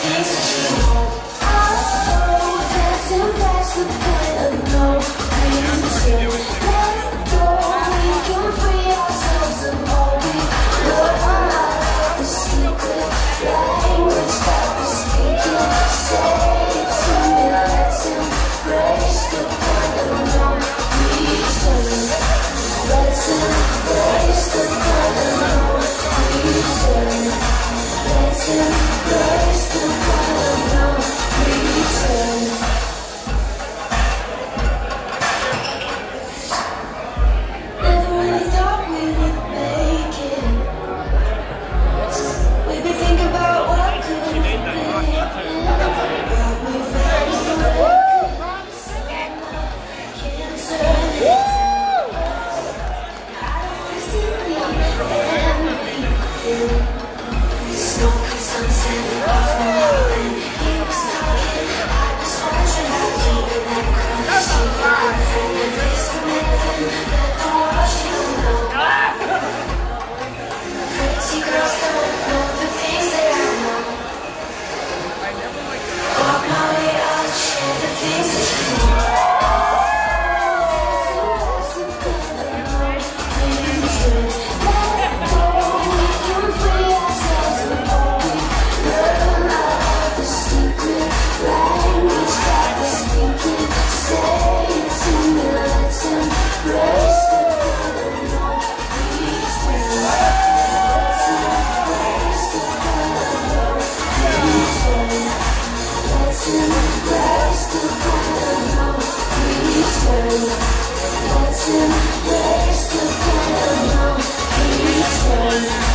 things that you want. Oh, dancing past the point of no return. Let go, we can free ourselves of all we learn. The secret language that we're speaking. Say it to me, let's embrace the point of no return. Let's embrace the point of no return. Let's embrace the point of no return. Never really thought we would make it. We've been thinking about what could have been, but we've had a break. Can't turn it down. I don't wanna see the end. Smoke and sunset off the mountain. He was talking, I was watching. I hear that crunch. I'm full of this from heaven. Let the watch you know. Pretty girls don't know the things that I know. Walk my way, I'll share the things that you know. Let's embrace the point of no return.